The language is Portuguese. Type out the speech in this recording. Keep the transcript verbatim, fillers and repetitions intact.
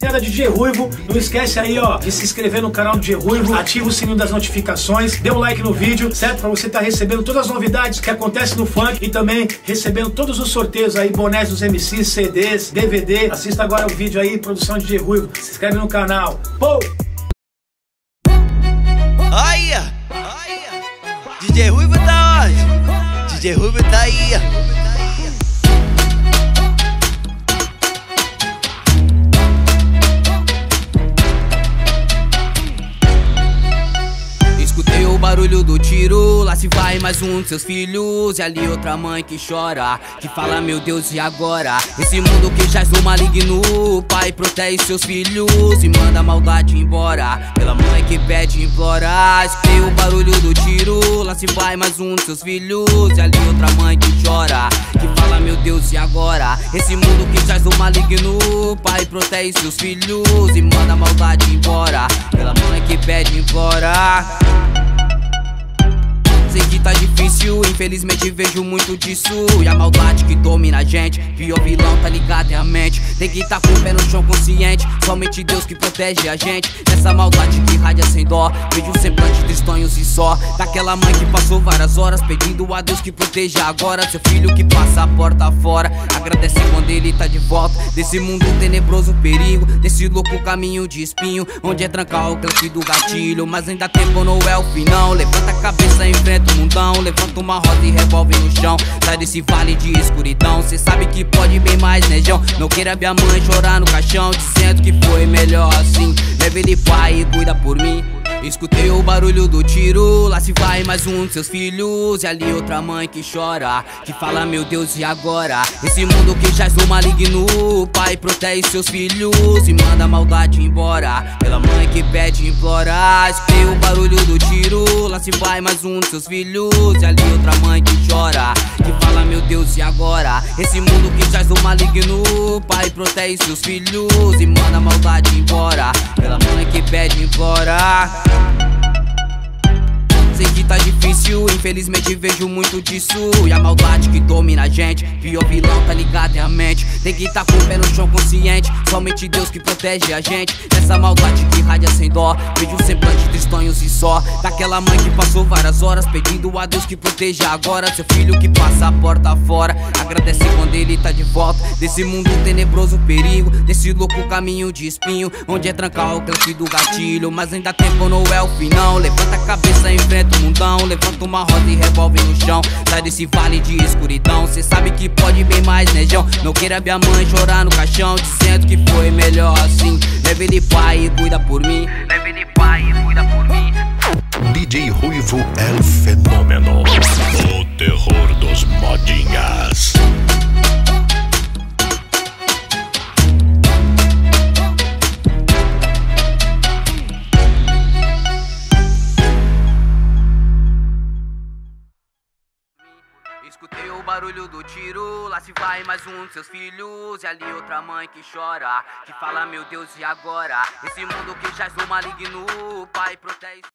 D J Ruivo, não esquece aí, ó, de se inscrever no canal do D J Ruivo, ativa o sininho das notificações, dê um like no vídeo, certo? Pra você estar recebendo todas as novidades que acontecem no funk e também recebendo todos os sorteios aí, bonés dos M Cs, C Ds, D V D. Assista agora o vídeo aí, produção de D J Ruivo, se inscreve no canal. Pô! Olha! D J Ruivo tá onde? D J Ruivo tá aí. Escutei o barulho do tiro, lá se vai mais um de seus filhos. E ali outra mãe que chora, que fala, meu Deus, e agora? Esse mundo que jaz no maligno, o pai protege seus filhos e manda a maldade embora, pela mãe que pede e implora. Escutei o barulho do tiro, lá se vai mais um de seus filhos. E ali outra mãe que chora, que fala, meu Deus, e agora? Esse mundo que jaz no maligno, o pai protege seus filhos e manda a maldade embora, pela mãe que pede e implora. Sei que tá difícil, infelizmente vejo muito disso. E a maldade que domina a gente, pior vilão, tá ligado, é a mente. Tem que tá com o pé no chão consciente, somente Deus que protege a gente. Nessa maldade que radia sem dó, vejo semblante tristonhos e só daquela mãe que passou várias horas pedindo a Deus que proteja agora seu filho que passa a porta fora. Agradece quando ele tá de volta desse mundo tenebroso, perigo, desse louco caminho de espinho, onde é trancar o clique do gatilho. Mas ainda tempo não é o fim não, levanta a cabeça e enfrenta o mundão, levanta uma roda e revolve no chão. Sai desse vale de escuridão, cê sabe que pode bem mais, né, João? Não queira ver a mãe chorar no caixão, dizendo que foi melhor assim. Leve ele pai e cuida por mim. Escutei o barulho do tiro, lá se vai mais um de seus filhos. E ali outra mãe que chora, que fala, meu Deus, e agora? Esse mundo que jaz no maligno, o pai protege seus filhos e manda a maldade embora, pela mãe que pede e implora. Escutei o barulho do tiro, lá se vai mais um de seus filhos. E ali outra mãe que chora, que fala, meu Deus, e agora? Esse mundo que jaz no maligno, o pai protege seus filhos e manda a maldade embora, pela mãe que pede e implora. Sei que tá difícil, infelizmente vejo muito disso. E a maldade que domina a gente, pior vilão, tá ligado, é a mente. Tem que tá com o pé no chão consciente, somente Deus que protege a gente. Nessa maldade que radia sem dó, vejo semblante tristonhos e só daquela mãe que passou várias horas pedindo a Deus que proteja agora seu filho que passa a porta fora. Agradece quando ele tá de volta desse mundo tenebroso, perigo, desse louco caminho de espinho, onde é trancar o clique do gatilho. Mas ainda tempo não é o fim não, levanta a cabeça e enfrenta o mundão, levanta uma roda e revolve no chão. Sai desse vale de escuridão, cê sabe que pode bem mais, né, João? Não queira ver a mãe chorar no caixão, dizendo que foi melhor assim. Leve ele pai e cuida por mim. Leve ele pai e cuida por mim. D J Ruivo é o fenômeno, o terror dos modinhas. Escutei o barulho do tiro, lá se vai mais um de seus filhos. E ali outra mãe que chora, que fala, meu Deus, e agora? Esse mundo que jaz no maligno, o pai protege.